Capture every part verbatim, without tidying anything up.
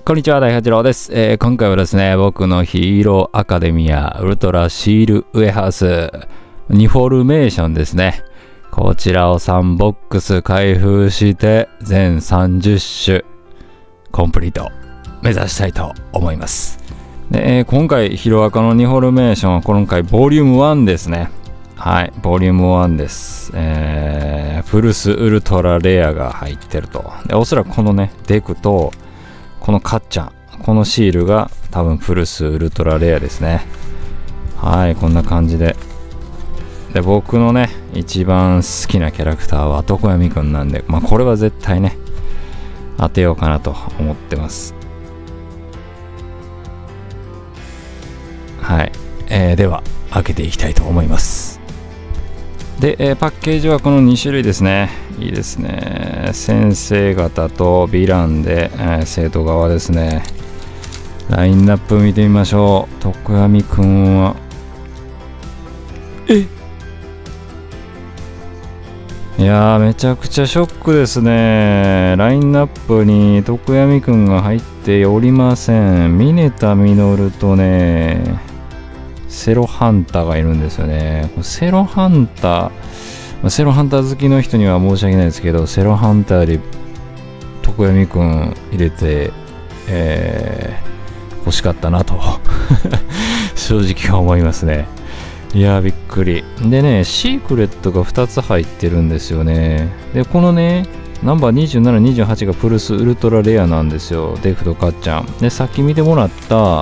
こんにちは、大八郎です、えー。今回はですね、僕のヒーローアカデミアウルトラシールウェハースにフォルメーションですね。こちらをさんボックス開封して全さんじゅっ種コンプリート目指したいと思います。で、えー、今回ヒロアカのにフォルメーションは今回ボリュームワンですね。はい、ボリュームワンです。えー、プルスウルトラレアが入ってると。で、おそらくこのね、デクとこのカッチャン、このシールが多分プルスウルトラレアですね。はい、こんな感じで。で、僕のね、一番好きなキャラクターは常闇くんなんで、まあこれは絶対ね、当てようかなと思ってます。はい、えー、では開けていきたいと思います。で、えー、パッケージはこのに種類ですね。いいですね。先生方とヴィランで、えー、生徒側ですね。ラインナップ見てみましょう。常闇くんはえいやー、めちゃくちゃショックですね。ラインナップに常闇くんが入っておりません。峰田実とね、セロハンターがいるんですよね。セロハンター、セロハンター好きの人には申し訳ないですけど、セロハンターで常闇くん入れて、えー、欲しかったなと正直思いますね。いやー、びっくり。でね、シークレットがふたつ入ってるんですよね。で、このね、ナンバーにじゅうなな、にじゅうはちがプルスウルトラレアなんですよ。デフとカッチャン。で、さっき見てもらった、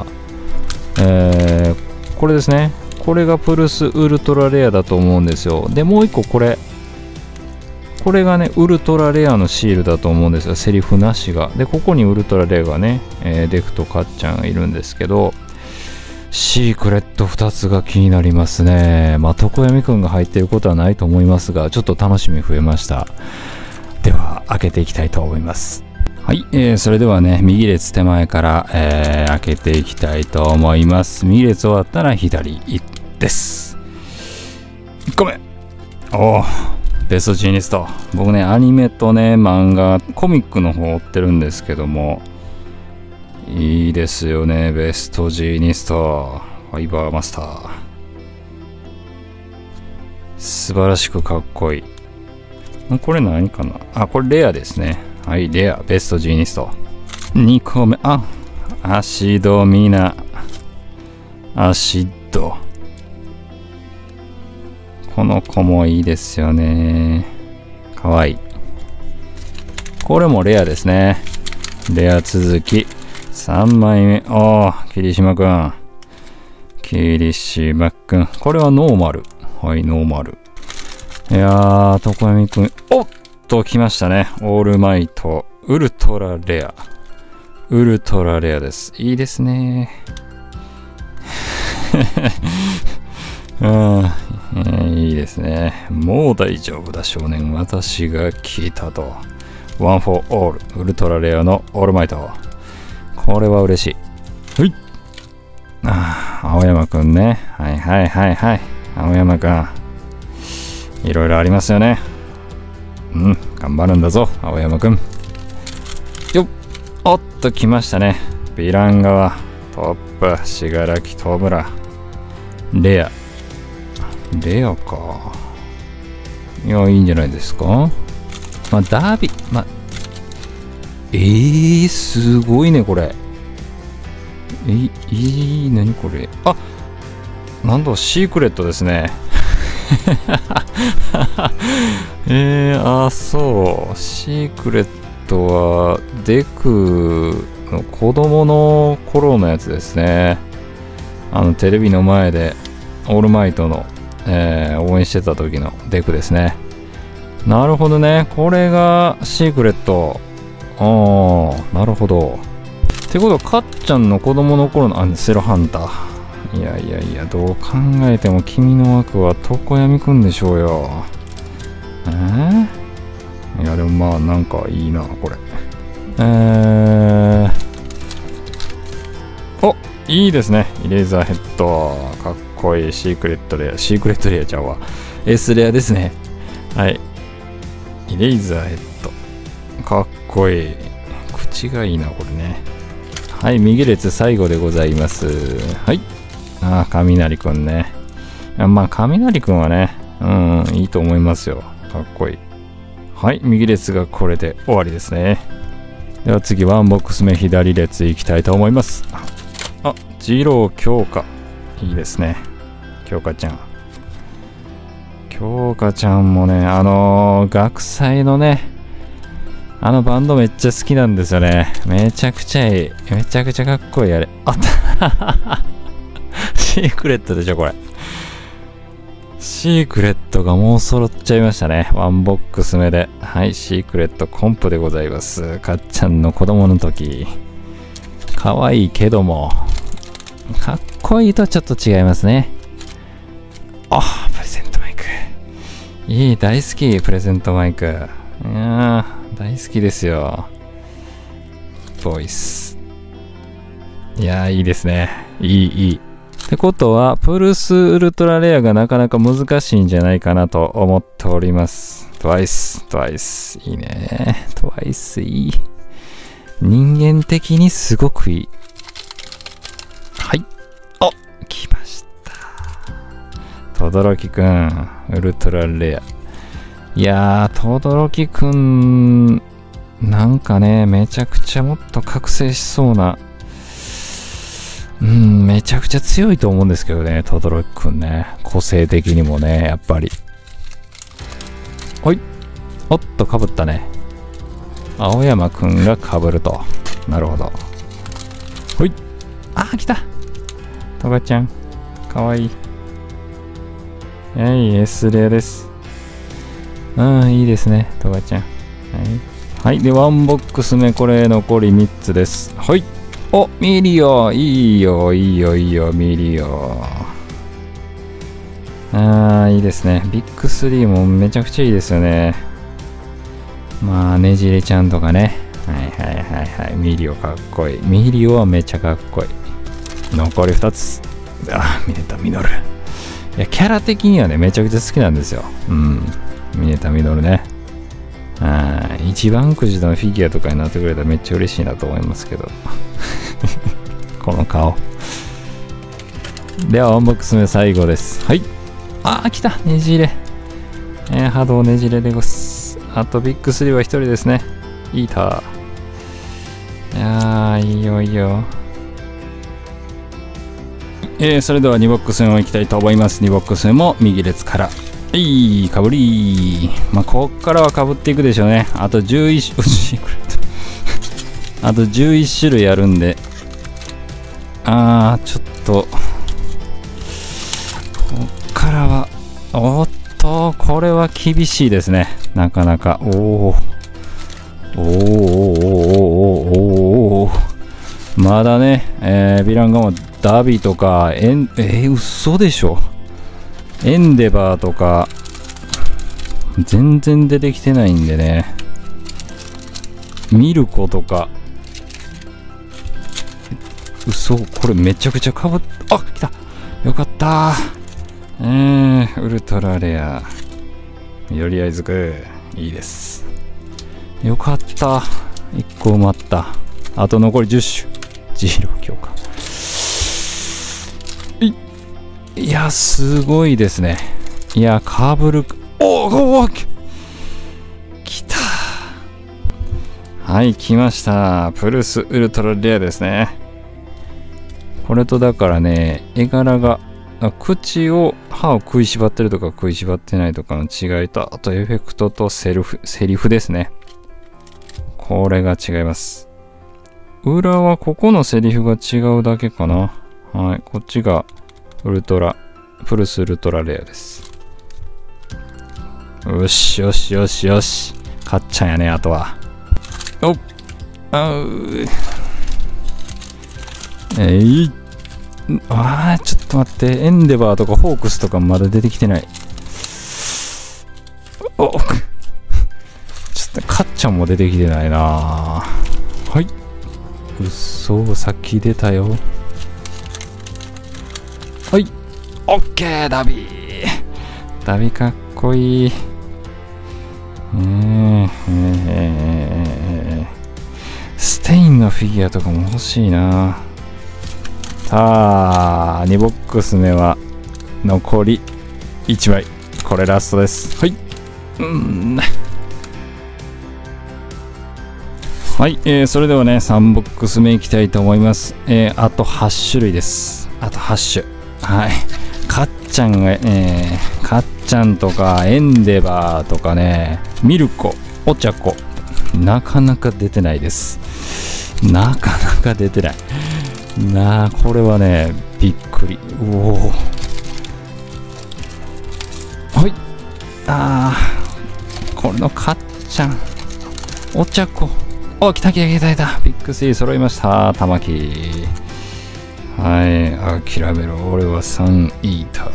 えー、これですね。これがプルスウルトラレアだと思うんですよ。で、もう一個これ。これがね、ウルトラレアのシールだと思うんですよ。セリフなしが。で、ここにウルトラレアがね、えー、デフとカッチャンがいるんですけど、シークレットふたつが気になりますね。まあ、常闇くんが入っていることはないと思いますが、ちょっと楽しみ増えました。では、開けていきたいと思います。はい、えー、それではね、右列手前から、えー、開けていきたいと思います。右列終わったら左です。いっこめ。おー、ベストジーニスト。僕ね、アニメとね、漫画、コミックの方を追ってるんですけども、いいですよね、ベストジーニスト。ファイバーマスター。素晴らしくかっこいい。これ何かなあ、これレアですね。はい、レア、ベストジーニスト。にこめ、あ、アシドミナ。アシッド。この子もいいですよね。かわいい。これもレアですね。レア続き。さんまいめ。ああ、霧島くん。霧島くん。これはノーマル。はい、ノーマル。いやー、常闇くん。おっと、来ましたね。オールマイト。ウルトラレア。ウルトラレアです。いいですね。うん、えー、いいですね。もう大丈夫だ、少年。私が聞いたと。ワンフォーオール。ウルトラレアのオールマイト。これは嬉しい。はい。ああ、青山くんね。はいはいはいはい。青山くん。いろいろありますよね。うん、頑張るんだぞ、青山くん。よっ。おっと、来ましたね。ヴィラン側。トップ、信楽戸村。レア。レアか。いや、いいんじゃないですか。まあ、ダービー、まあ、えー、すごいね、これ。え、いい、なにこれ。あ、なんだ、シークレットですね。えー、あ、そう。シークレットは、デクの子供の頃のやつですね。あの、テレビの前で、オールマイトの、えー、応援してた時のデクですね。なるほどね。これがシークレット。ああ、なるほど。ってことは、かっちゃんの子供の頃の、あ、セロハンター。いやいやいや、どう考えても君の枠は常闇くんでしょうよ。えー、いや、でもまあ、なんかいいな、これ。えー、お、いいですね。イレーザーヘッド。かっこいい。シークレットレア。シークレットレアちゃうわ。S レアですね。はい。イレーザーヘッド。かっこいい。口がいいな、これね。 はい、右列最後でございます。はい。ああ、雷くんね。まあ、雷くんはね、うん、いいと思いますよ。かっこいい。はい、右列がこれで終わりですね。では次、ワンボックス目左列いきたいと思います。あ、二郎京香。いいですね。京香ちゃん。京香ちゃんもね、あのー、学祭のね、あのバンドめっちゃ好きなんですよね。めちゃくちゃいい。めちゃくちゃかっこいいあれ。あったシークレットでしょ、これ。シークレットがもう揃っちゃいましたね。ワンボックス目で。はい、シークレットコンプでございます。かっちゃんの子供の時。かわいいけども、かっこいいとちょっと違いますね。あ、プレゼントマイク。いい、大好き、プレゼントマイク。いやー、大好きですよ。ボイス。いやー、いいですね。いい、いい。ってことは、プルスウルトラレアがなかなか難しいんじゃないかなと思っております。トワイス、トワイス。いいね。トワイスいい。人間的にすごくいい。はい。お、来ました。とどろきくん、ウルトラレア。いやー、とどろきくん、なんかね、めちゃくちゃもっと覚醒しそうな、うん、めちゃくちゃ強いと思うんですけどね、とどろきくんね。個性的にもね、やっぱり。ほい。おっと、かぶったね。青山くんがかぶると。なるほど。ほい。あー、来た。とがちゃん。かわいい。はい、S レアです。うん、いいですね、とがちゃん。はい。はい、で、ワンボックス目、これ残りみっつです。はい。お、ミリオ、いいよ、いいよ、いいよ、ミリオ。あー、いいですね。ビッグスリーもめちゃくちゃいいですよね。まあ、ねじれちゃんとかね。はいはいはいはい。ミリオかっこいい。ミリオはめちゃかっこいい。残りふたつ。あ、ミネタミノル。いや、キャラ的にはね、めちゃくちゃ好きなんですよ。うん。ミネタミノルね。あー、一番くじのフィギュアとかになってくれたらめっちゃ嬉しいなと思いますけど。この顔。では、ワンボックス目最後です。はい。あー、来た。ねじれ。えー、波動ねじれでごす。あと、ビッグスリーはひとりですね。イーター。いやー、いいよいいよ。えー、それではにボックス目も行きたいと思います。にボックス目も右列から。はい、かぶりー。まあ、こっからはかぶっていくでしょうね。あとじゅういち、シークレット。あとじゅういち種類あるんで。あー、ちょっと。こっからは、おっと、これは厳しいですね。なかなか。おー。おーおーおーおーおーおー。まだね、えー、ヴィランガモン、ダビとか、エン、えー、嘘でしょ。エンデバーとか、全然出てきてないんでね。ミルコとか、嘘、これめちゃくちゃかぶっ、あ、来た。よかった。えー、ウルトラレア。緑合図く、いいです。よかった。いっこ埋まった。あと残りじゅっ種。ジーロー強化。い、いや、すごいですね。いや、カーブル、おおお来た。はい、来ました。プルスウルトラレアですね。これとだからね、絵柄が、口を、歯を食いしばってるとか食いしばってないとかの違いと、あとエフェクトとセルフ、セリフですね。これが違います。裏はここのセリフが違うだけかな。はい。こっちがウルトラ、プルスウルトラレアです。よしよしよしよし。かっちゃんやね、あとは。おっ。あうえい。あー、ちょっと待って。エンデバーとかフォークスとかまだ出てきてない。おちょっとかっちゃんも出てきてないな。はい。うっそ、さっき出たよ。はい。オッケー、ダビー。ダビかっこいい。えー、えー、えー、ステペインのフィギュアとかも欲しいな。さあにボックス目は残りいちまい。これラストです。はい。うんはい、えー、それではねさんボックス目いきたいと思います。えー、あとはち種類です。あとはち種。はい。かっちゃんが、えー、かっちゃんとかエンデバーとかね、ミルコ、お茶子、なかなか出てないです。なかなか出てない。なあ、これはね、びっくり。おお。はい。ああ、これのかっちゃん、お茶子。お、来た来た来た来た。ビッグスリー揃いました。玉木。はい。諦めろ。俺はさんイータ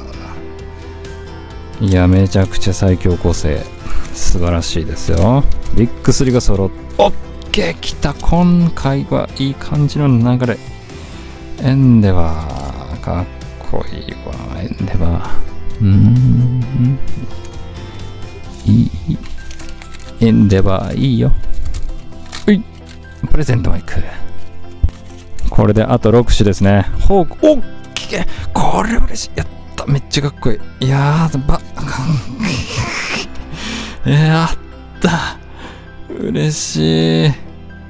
ー。いや、めちゃくちゃ最強構成。素晴らしいですよ。ビッグスリーが揃って。オッケー来た。今回はいい感じの流れ。エンデバー。かっこいいわ。エンデバー。うーん。いい。エンデバーいいよ。うい。プレゼントマイク。これであとろく種ですね。ホーク。おっけこれ嬉しい。やった。めっちゃかっこいい。いやー、ば、やった。嬉しい。い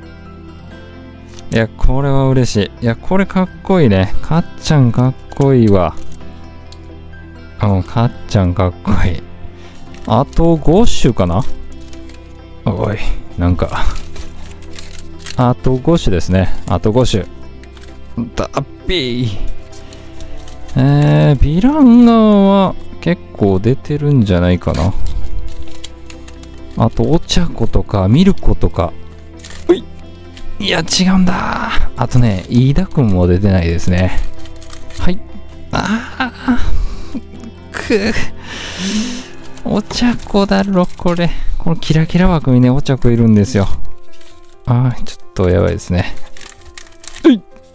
や、これは嬉しい。いや、これかっこいいね。かっちゃんかっこいいわ。うん、かっちゃんかっこいい。あとご種かな？おい、なんか。あとご種ですね。あとご種。ダッピー。えー、ヴィラン側は結構出てるんじゃないかな。あと、お茶子とか、ミルコとか。うい。いや、違うんだ。あとね、飯田くんも出てないですね。はい。ああ。くお茶子だろ、これ。このキラキラ枠にね、お茶子いるんですよ。ああ、ちょっとやばいですね。う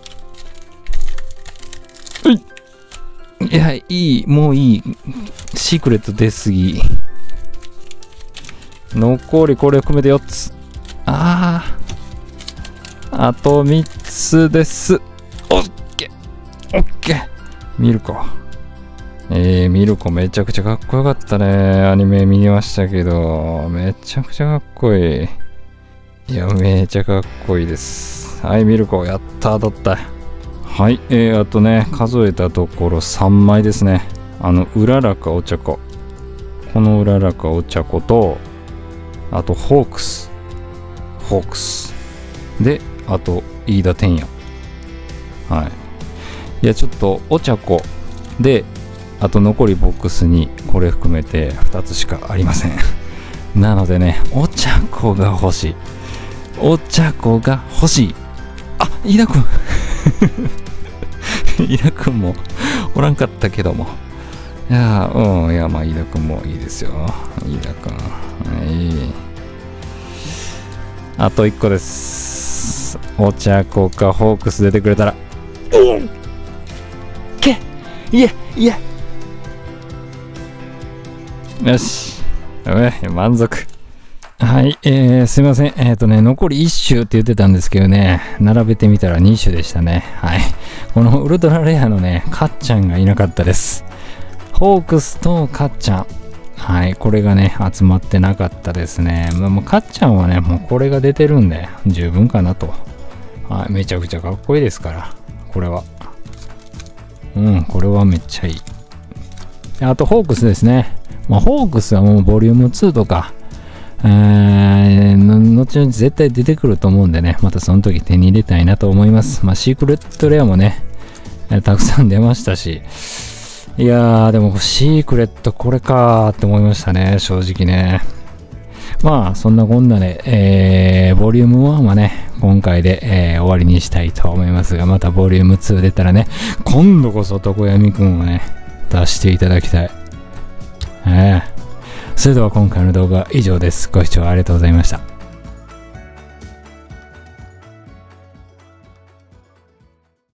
いうい。いや、いい、もういい。シークレット出すぎ。残りこれ含めてよっつ。ああ。あとみっつです。オッケー。オッケー。ミルコ。えー、ミルコめちゃくちゃかっこよかったね。アニメ見ましたけど、めちゃくちゃかっこいい。いや、めちゃかっこいいです。はい、ミルコ。やった、当たった。はい、えー、あとね、数えたところさんまいですね。あの、うららかお茶子。このうららかお茶子と、あと、ホークス。ホークス。で、あと、飯田天也。はい。いや、ちょっと、お茶子で、あと残りボックスに、これ含めてふたつしかありません。なのでね、お茶子が欲しい。お茶子が欲しい。あ、飯田くん。飯田くんもおらんかったけども。いやー、うん、いや、まあ、飯田くんもいいですよ。飯田くん。はい。あといっこです。お茶子かホークス出てくれたら。うん。けいえ、いえ。よし。え、満足。はい、えー、すいません。えっとね、残りいっ種って言ってたんですけどね、並べてみたらに種でしたね。はい。このウルトラレアのね、かっちゃんがいなかったです。ホークスとかっちゃん。はい、これがね、集まってなかったですね。まあ、もうかっちゃんはね、もうこれが出てるんで、十分かなと。はい、めちゃくちゃかっこいいですから、これは。うん、これはめっちゃいい。あと、ホークスですね。まあ、ホークスはもうボリュームツーとか、えー、後々絶対出てくると思うんでね、またその時手に入れたいなと思います。まあ、シークレットレアもね、たくさん出ましたし、いやー、でもシークレットこれかーって思いましたね、正直ね。まあ、そんなこんなで、えー、ボリュームワンはね、今回で、えー、終わりにしたいと思いますが、またボリュームツー出たらね、今度こそ床闇くんをね、出していただきたい。えーそれでは今回の動画は以上です。ご視聴ありがとうございました。